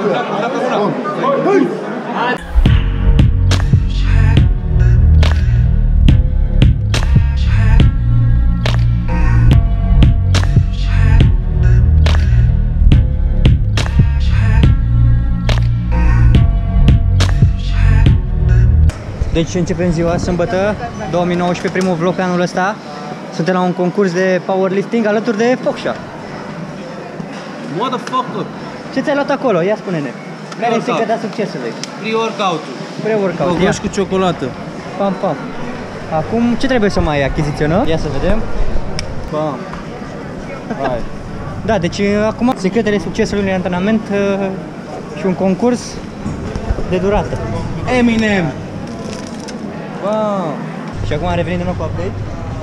Deci începem ziua, sâmbătă, 2019, primul vlog pe anul ăsta. Suntem la un concurs de powerlifting alături de Focșa. Motherfucker! Ce ți-ai luat acolo? Ia spune-ne. Care este secreta succesului? Pre-workout-ul. Pre-workout. Gogoși cu ciocolată. Pam, pam. Acum, ce trebuie să mai achiziționăm? Ia să vedem. Pam. Hai. Da, deci acum secretele succesului unui antrenament și un concurs de durată. Eminem! Wow. Și acum am revenit din nou cu update.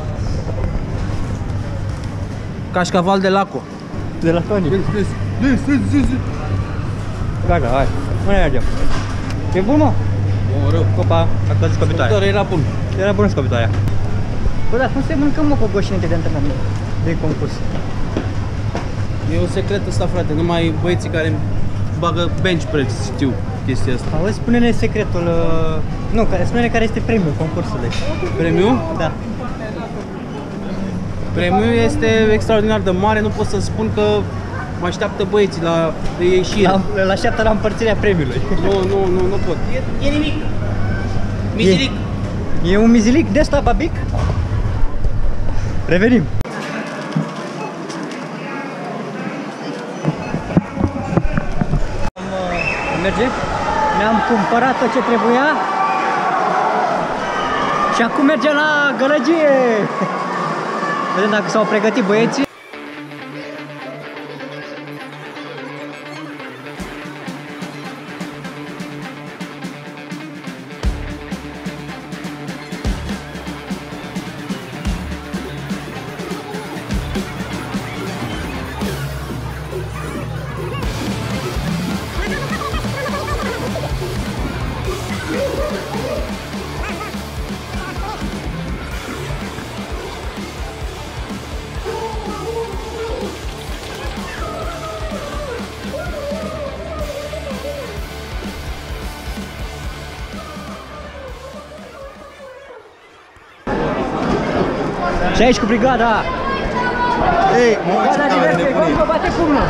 Cașcaval de laco. De la Tony. Gata, hai. Unde mergem? E bun, mă? Bun, rău. Copa, a căzut scobitoarea. Era bun. Era bună scobitoarea. Bă, dar cum se mâncăm, mă, cocoși înainte de antrenament? De concurs. E un secret ăsta, frate. Numai băieții care bagă bench press știu chestia asta. Auzi, spune-ne secretul, nu, spune-ne care este premiul concursului. Premiul? Da. Premiul este extraordinar de mare, nu pot să spun că mă așteaptă băieții la ieșire. Îl așteaptă la împărțirea premiului. Nu pot. E nimic. Mizilic. E un mizilic de ăsta, babic? Revenim. Merge? Ne-am cumpărat tot ce trebuia și acum mergem la gălăgie. Vedem dacă s-au pregătit băieții. Și aici cu brigada! Ei, Brigada diverse, Mongo bate pumnul!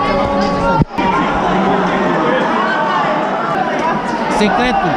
Secretul.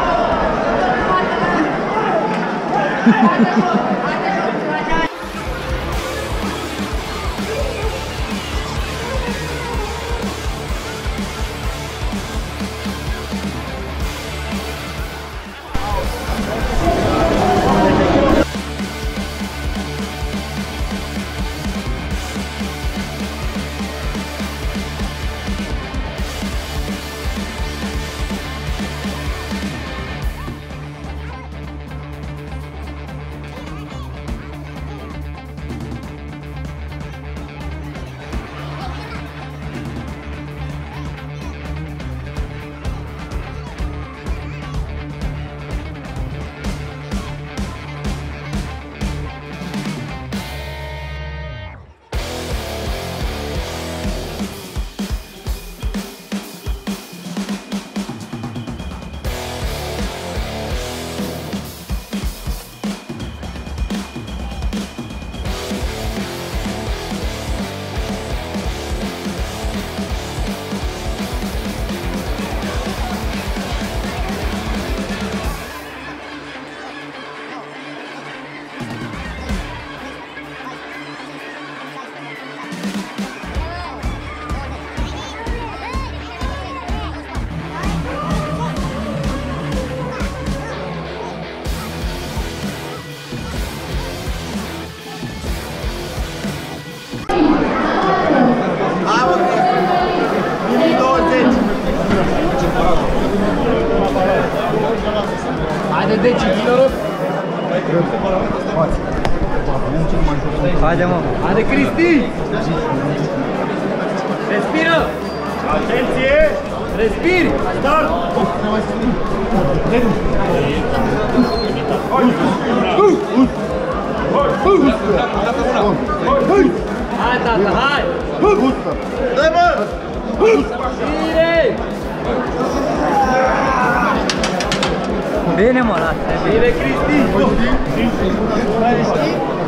Haide, deci, Haide, mă! haide, Cristi! Respiră! Atenție! Respiri! Start! Hai, tata, hai! Dă-i, mă! Bine! Bine mă, lasă. Bine, Cristi!